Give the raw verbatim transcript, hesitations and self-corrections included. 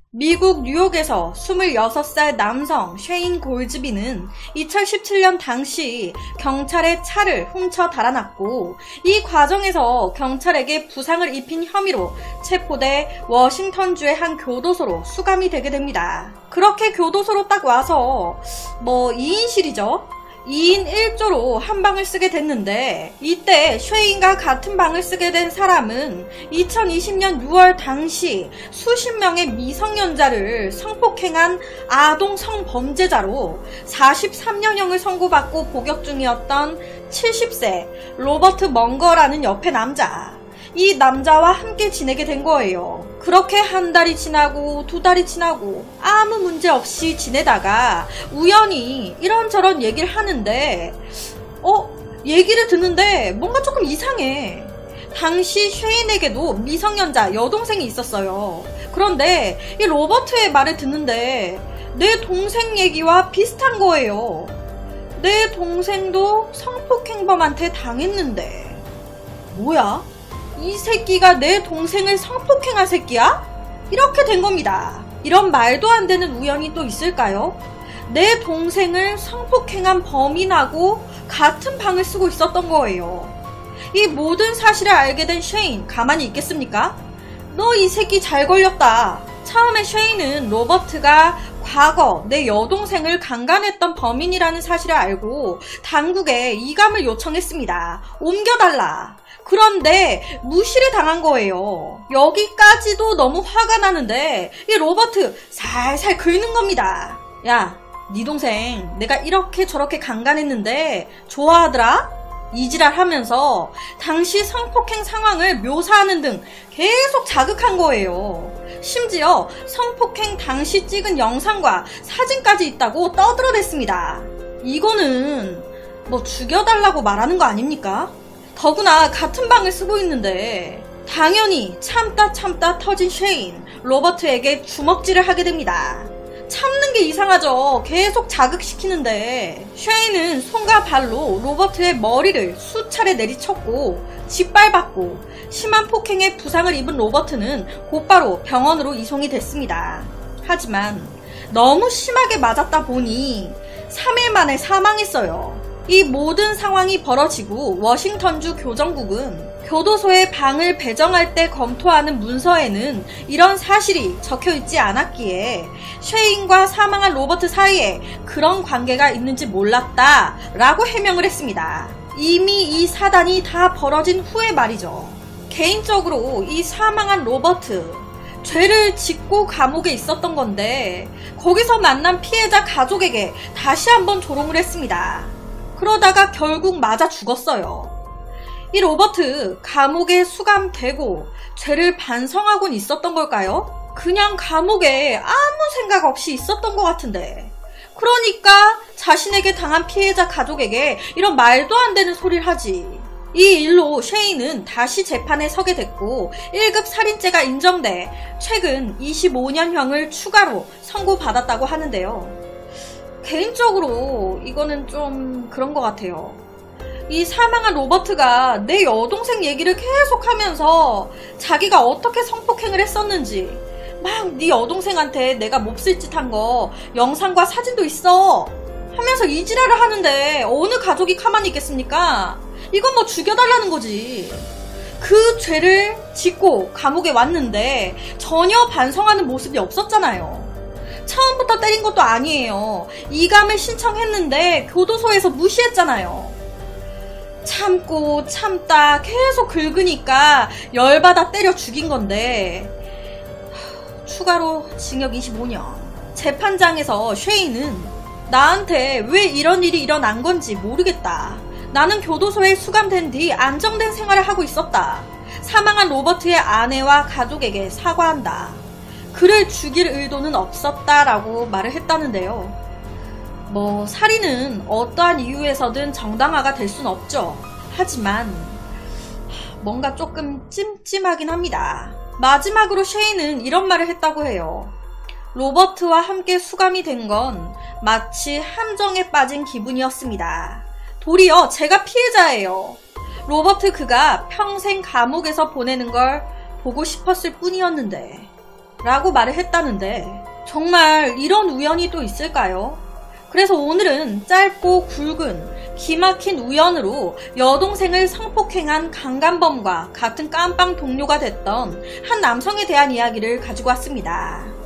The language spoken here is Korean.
미국 뉴욕에서 스물여섯 살 남성 쉐인 골즈비는 이천십칠 년 당시 경찰의 차를 훔쳐 달아났고 이 과정에서 경찰에게 부상을 입힌 혐의로 체포돼 워싱턴주의 한 교도소로 수감이 되게 됩니다. 그렇게 교도소로 딱 와서 뭐 이 인실이죠. 이 인 일 조로 한 방을 쓰게 됐는데 이때 쉐인과 같은 방을 쓰게 된 사람은 이천이십 년 유월 당시 수십 명의 미성년자를 성폭행한 아동 성범죄자로 사십삼 년형을 선고받고 복역 중이었던 칠십 세 로버트 멍거라는 옆에 남자. 이 남자와 함께 지내게 된 거예요. 그렇게 한 달이 지나고 두 달이 지나고 아무 문제 없이 지내다가 우연히 이런저런 얘기를 하는데 어? 얘기를 듣는데 뭔가 조금 이상해. 당시 쉐인에게도 미성년자 여동생이 있었어요. 그런데 이 로버트의 말을 듣는데 내 동생 얘기와 비슷한 거예요. 내 동생도 성폭행범한테 당했는데 뭐야? 이 새끼가 내 동생을 성폭행한 새끼야? 이렇게 된 겁니다. 이런 말도 안 되는 우연이 또 있을까요? 내 동생을 성폭행한 범인하고 같은 방을 쓰고 있었던 거예요. 이 모든 사실을 알게 된 쉐인 가만히 있겠습니까? 너 이 새끼 잘 걸렸다. 처음에 쉐인은 로버트가 과거 내 여동생을 강간했던 범인이라는 사실을 알고 당국에 이감을 요청했습니다. 옮겨달라. 그런데 무시를 당한 거예요. 여기까지도 너무 화가 나는데 이 로버트 살살 긁는 겁니다. 야, 네 동생 내가 이렇게 저렇게 강간했는데 좋아하더라? 이지랄 하면서 당시 성폭행 상황을 묘사하는 등 계속 자극한 거예요. 심지어 성폭행 당시 찍은 영상과 사진까지 있다고 떠들어댔습니다. 이거는 뭐 죽여달라고 말하는 거 아닙니까? 더구나 같은 방을 쓰고 있는데 당연히 참다 참다 터진 쉐인, 로버트에게 주먹질을 하게 됩니다. 참는 게 이상하죠. 계속 자극시키는데 쉐인은 손과 발로 로버트의 머리를 수차례 내리쳤고 짓밟았고 심한 폭행에 부상을 입은 로버트는 곧바로 병원으로 이송이 됐습니다. 하지만 너무 심하게 맞았다 보니 삼 일 만에 사망했어요. 이 모든 상황이 벌어지고 워싱턴주 교정국은 교도소에 방을 배정할 때 검토하는 문서에는 이런 사실이 적혀있지 않았기에 쉐인과 사망한 로버트 사이에 그런 관계가 있는지 몰랐다 라고 해명을 했습니다. 이미 이 사단이 다 벌어진 후의 말이죠. 개인적으로 이 사망한 로버트 죄를 짓고 감옥에 있었던 건데 거기서 만난 피해자 가족에게 다시 한번 조롱을 했습니다. 그러다가 결국 맞아 죽었어요. 이 로버트 감옥에 수감되고 죄를 반성하곤 있었던 걸까요? 그냥 감옥에 아무 생각 없이 있었던 것 같은데 그러니까 자신에게 당한 피해자 가족에게 이런 말도 안 되는 소리를 하지. 이 일로 쉐인은 다시 재판에 서게 됐고 일 급 살인죄가 인정돼 최근 이십오 년형을 추가로 선고받았다고 하는데요. 개인적으로 이거는 좀 그런 것 같아요. 이 사망한 로버트가 내 여동생 얘기를 계속 하면서 자기가 어떻게 성폭행을 했었는지 막 네 여동생한테 내가 몹쓸 짓 한 거 영상과 사진도 있어 하면서 이지랄을 하는데 어느 가족이 가만히 있겠습니까? 이건 뭐 죽여달라는 거지. 그 죄를 짓고 감옥에 왔는데 전혀 반성하는 모습이 없었잖아요. 처음부터 때린 것도 아니에요. 이감을 신청했는데 교도소에서 무시했잖아요. 참고 참다 계속 긁으니까 열받아 때려 죽인 건데 추가로 징역 이십오 년. 재판장에서 쉐인은 나한테 왜 이런 일이 일어난 건지 모르겠다. 나는 교도소에 수감된 뒤 안정된 생활을 하고 있었다. 사망한 로버트의 아내와 가족에게 사과한다. 그를 죽일 의도는 없었다라고 말을 했다는데요. 뭐 살인은 어떠한 이유에서든 정당화가 될 순 없죠. 하지만 뭔가 조금 찜찜하긴 합니다. 마지막으로 쉐인은 이런 말을 했다고 해요. 로버트와 함께 수감이 된 건 마치 함정에 빠진 기분이었습니다. 도리어 제가 피해자예요. 로버트 그가 평생 감옥에서 보내는 걸 보고 싶었을 뿐이었는데 라고 말을 했다는데 정말 이런 우연이 또 있을까요? 그래서 오늘은 짧고 굵은 기막힌 우연으로 여동생을 성폭행한 강간범과 같은 깜빵 동료가 됐던 한 남성에 대한 이야기를 가지고 왔습니다.